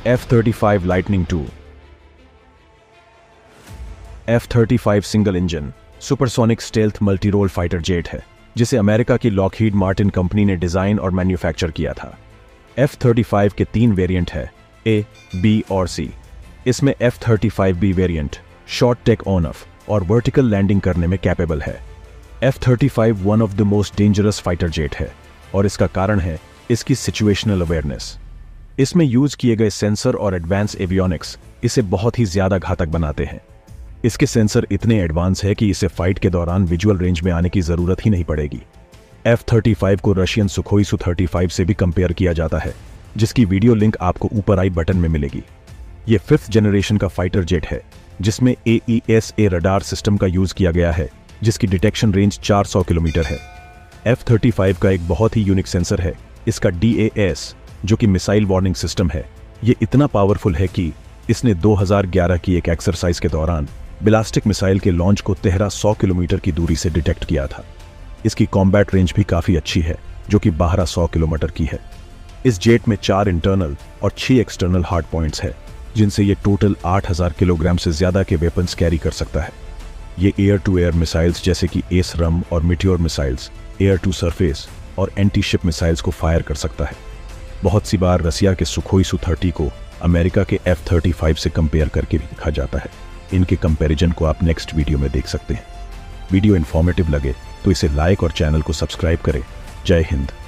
F-35 lightning II। F-35 single engine supersonic stealth multirole fighter jet है, जिसे America की Lockheed Martin company ने design और manufacture किया था। F-35 के 3 वेरिएंट है, A, B और C। इसमें F-35B variant short take on off और वर्टिकल लैंडिंग करने में कैपेबल है। F-35 one of the most dangerous fighter jet है और इसका कारण है इसकी सिचुएशनल अवेयरनेस। इसमें यूज किए गए सेंसर और एडवांस एवियोनिक्स इसे बहुत ही ज्यादा घातक बनाते हैं। इसके सेंसर इतने एडवांस है कि इसे फाइट के दौरान विजुअल रेंज में आने की जरूरत ही नहीं पड़ेगी। F-35 को रशियन सुखोई Su-35 से भी कंपेयर किया जाता है, जिसकी वीडियो लिंक आपको ऊपर आई बटन में मिलेगी। ये 5th जनरेशन का फाइटर जेट है, जिसमें AESA रडार सिस्टम का यूज किया गया है, जिसकी डिटेक्शन रेंज 400 किलोमीटर है। F-35 का एक बहुत ही यूनिक सेंसर है, इसका DAS, जो कि मिसाइल वार्निंग सिस्टम है। ये इतना पावरफुल है कि इसने 2011 की एक एक्सरसाइज के दौरान बिलास्टिक मिसाइल के लॉन्च को 1300 किलोमीटर की दूरी से डिटेक्ट किया था। इसकी कॉम्बैट रेंज भी काफी अच्छी है, जो कि 1200 किलोमीटर की है। इस जेट में 4 इंटरनल और 6 एक्सटर्नल हार्ड पॉइंट्स है, जिनसे ये टोटल 8000 किलोग्राम से ज्यादा के वेपन्स कैरी कर सकता है। ये एयर टू एयर मिसाइल्स जैसे कि एसरम और Meteor missiles, air to surface और एंटी शिप मिसाइल्स को फायर कर सकता है। बहुत सी बार रसिया के सुखोई Su-30 को अमेरिका के F-35 से कंपेयर करके भी लिखा जाता है। इनके कंपैरिजन को आप नेक्स्ट वीडियो में देख सकते हैं। वीडियो इन्फॉर्मेटिव लगे तो इसे लाइक और चैनल को सब्सक्राइब करें। जय हिंद।